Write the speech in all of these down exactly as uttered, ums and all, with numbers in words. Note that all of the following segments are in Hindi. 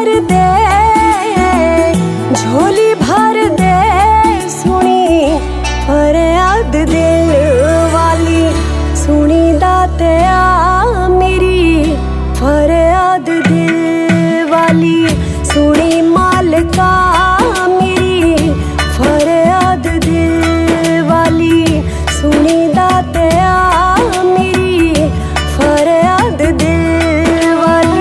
भर दे, झोली भर दे सुनी फरियाद दिल वाली, सुनी दातिया मेरी फरियाद दिल वाली, सुनी मालका मेरी फरियाद दिल वाली, सुनी दातिया मेरी फरियाद दिल वाली।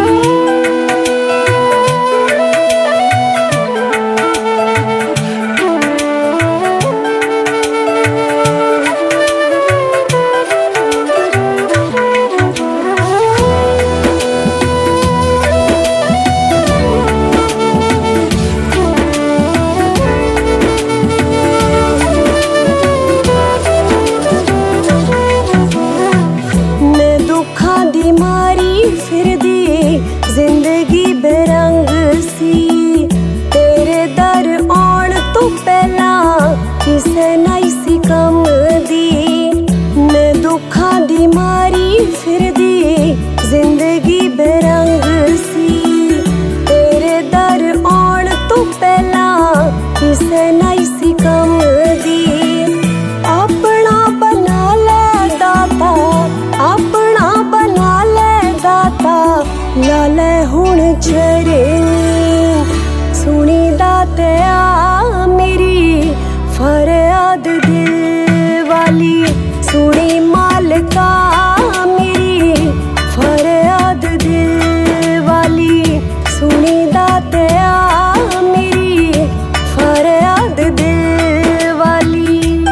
जिंदगी बेरंग सी तेरे दर आउण तो पहला किसे नहीं सी कम दी, मैं दुखां दी मारी फिरदी जिंदगी बेरंग सी तेरे दर आउण तो पहला किसे नहीं सी कम दी। अपना बना ले दाता, अपना बना ले दाता, लाले हुण चरनी, सुनी दातिया मेरी फरियाद दिल वाली, सुनी मालका मेरी फरियाद दिल वाली, सुनी दातिया मेरी फरियाद दिल वाली।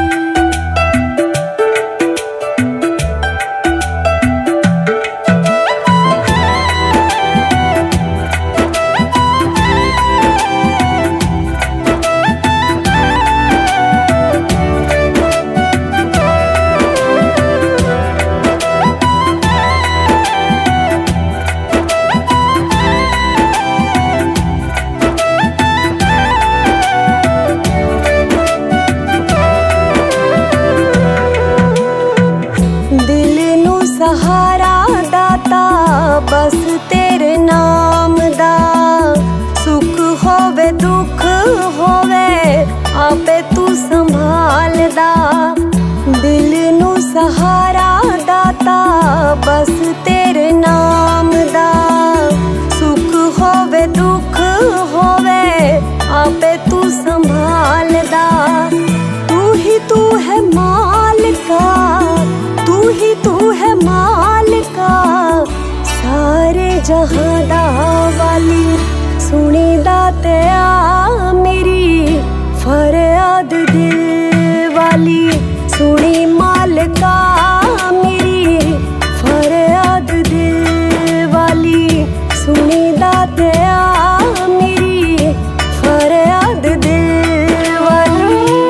सहारा दाता बस तेरे नाम दा, सुख होवे दुख होवे आपे तू संभालदा, दिल नू सहारा दाता बस तेरे नाम दा, सुख होवे दुख होवे आपे तू संभालदा, तू ही तू है मालिका, तू ही तू है मालिका सारे जहां दा वाली, सुनी दातिया मेरी फरियाद दिल वाली, सुनी मालका मेरी फरियाद दिल वाली, सुनी दातिया मेरी फरियाद दिल वाली।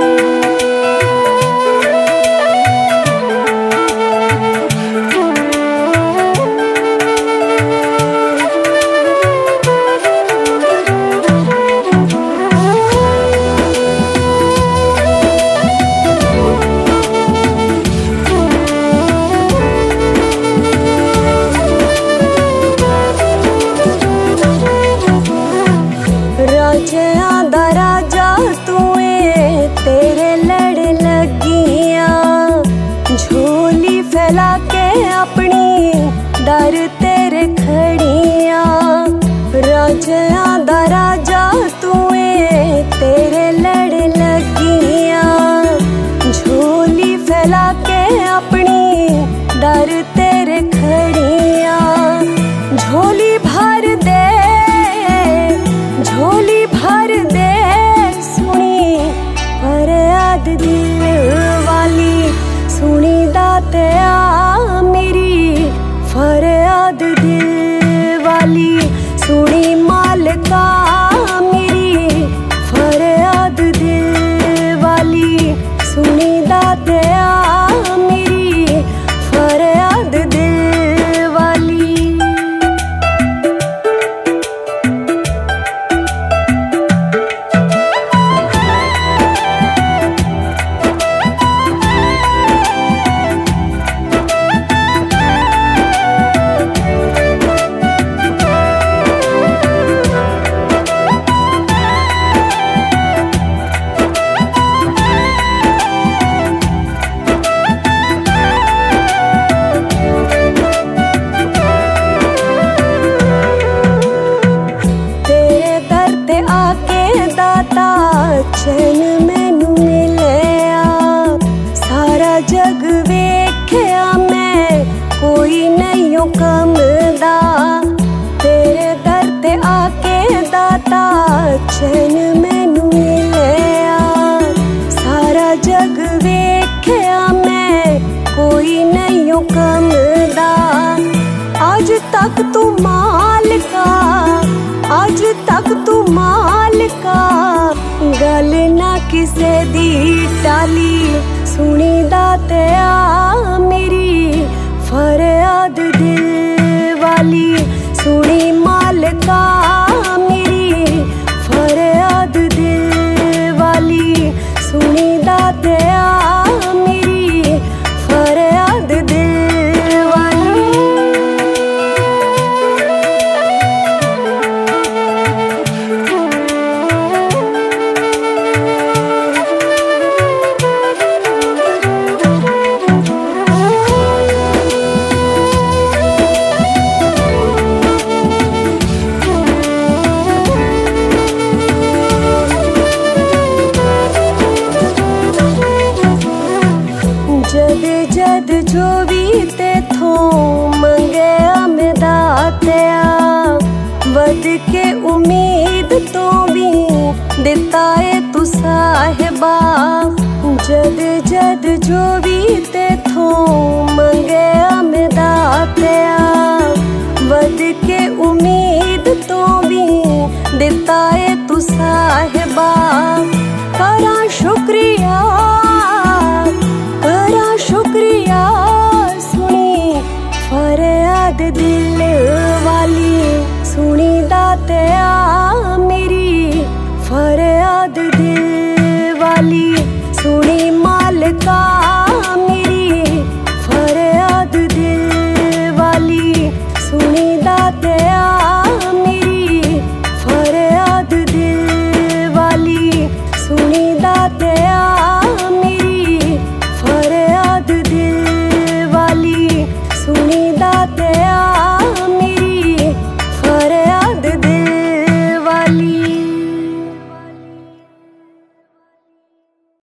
राजा दा राजा तूए तेरे लड़ लगियां, झोली फैला के अपनी दर तेरे खड़ियां, राजा दा राजा तूए तेरे लड़ लगियां, झोली फैला के अपनी दर तेरे खड़ियां, झोली भर दे, झोली भर दे सुनी फरियाद दिल वाली, सुनी दातिया मेरी फरियाद दिल वाली, सुनी मालका चैन मैनू मिलिया। सारा जग वेख्या मैं कोई नहीं कम दा, तेरे दर ते आके दाता चैन मैनू मिलिया। सारा जग वेख्या मैं कोई नहीं कम दा, आज तक तू मालिका, आज तक तू मालिका, गल ना किसे दी टाली। सुनी दाते आ मेरी फरियाद दिल वाली, सुनी मालिका मेरी फरियाद दिल वाली, सुनी दाते आ मेरी फरियाद दिल वाली। जद जद जो भी तेथों मंगया मैं दातिया, वध के उम्मीद तो भी दिता है तू साहिबा। जद जद जो भी तेथों मंगया मैं दातिया, वध के उम्मीद तो भी दिता है तू साहिबा।